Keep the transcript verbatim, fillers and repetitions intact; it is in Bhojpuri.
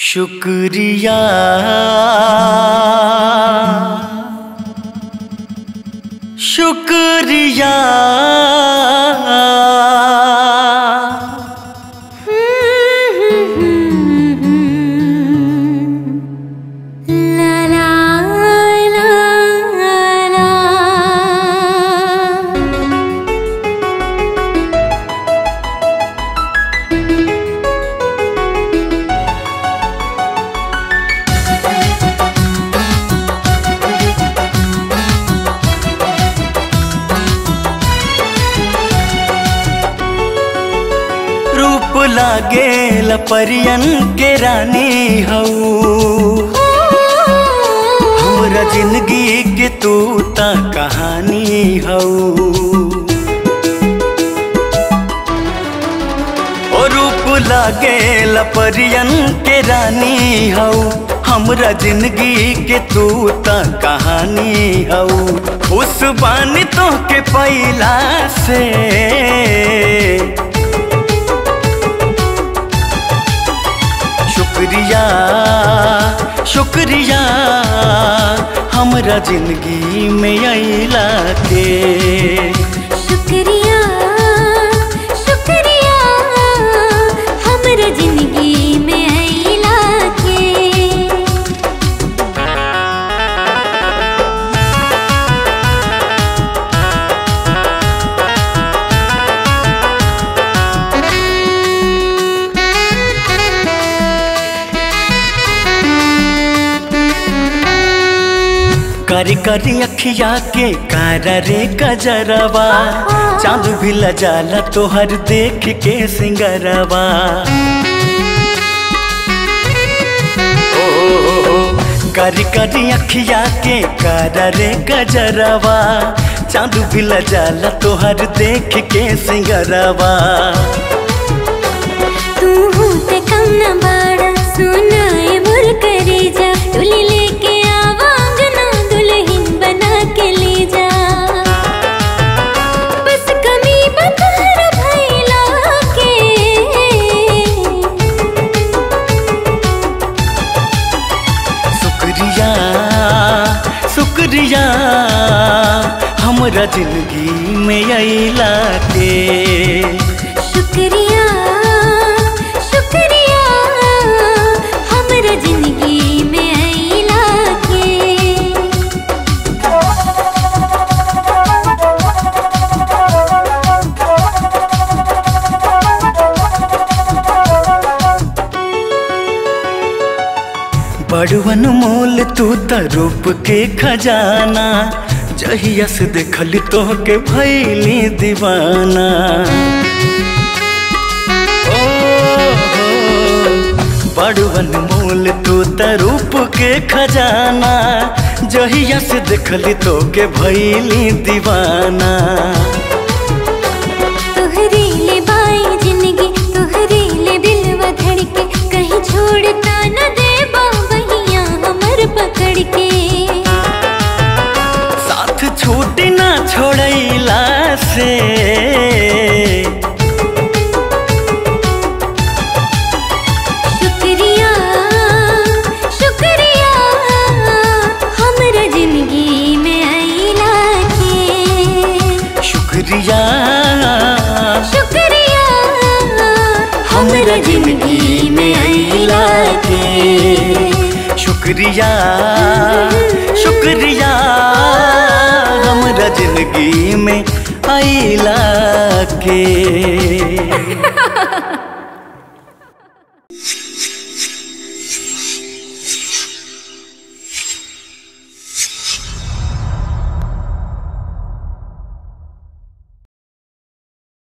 शुक्रिया शुक्रिया रूप लागेला परियन के रानी हऊ, हमरा जिंदगी के तू ता कहानी हऊ। ओ रूप लागेला परियन के रानी हऊ, हमरा जिंदगी के तू ता कहानी हऊ। खुश बानी तो के पहिला से, शुक्रिया शुक्रिया हमरा जिंदगी में अइला के। शुक्रिया शुक्रिया हमरा जिंदगी में अइला के। करी करी अखिया के कारा रे गजरवा, चांद भी लजाला तोहर देख के सिंगरवा। ओ, ओ, ओ करी करी अखिया के कारा रे गजरवा, चांद भी लजाला तोहर देख के सिंगरवा। तू होते कम न बाड़ा सुनाए मोर करे जा, डोली लेके आवांगना दुल्हन बना के ले जा। बस कमी बता भैला के। शुक्रिया शुक्रिया हमरा जिंदगी में अइला के। शुक्रिया शुक्रिया हमरा जिंदगी में अइला के। बड़वन मोल तू त रूप के खजाना, जहिया से देखली तो के भइली दीवाना। ओ हो बड़वन मोल तू त रूप के खजाना, जहिया से देखली तो के भइली दीवाना। तोहरे ले बाई जिंदगी तोहरे ले दिलवा धड़के, कहीं छोड़ता न दे बहिया हमर पकड़ के। साथ छूट ना छोड़ैला से, शुक्रिया शुक्रिया हमरा जिंदगी में अइला के। शुक्रिया शुक्रिया हमरा जिंदगी में अइला के। शुक्रिया शुक्रिया हमरा जिंदगी में अइला के।